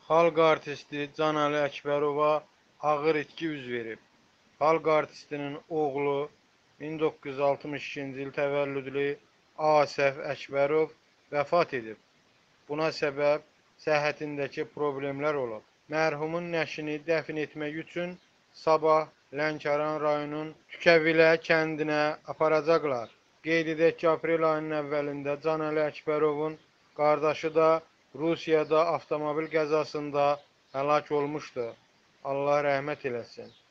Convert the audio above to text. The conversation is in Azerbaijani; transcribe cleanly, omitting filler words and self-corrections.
Xalq artisti Can Ali Əkbərova ağır itki üz verib. Xalq artistinin oğlu 1962-ci il təvəllüdlü Asəf Əkbərov vəfat edib. Buna səbəb səhhətindəki problemlər olub. Mərhumun nəşini dəfn etmək üçün sabah Lənkəran rayonunun Tükəvilə kəndinə aparacaqlar. Qeyd edək ki, aprel ayının əvvəlində Can Ali Əkbərovun qardaşı da Rusiyada avtomobil qəzasında həlak olmuşdu. Allah rəhmət eləsin.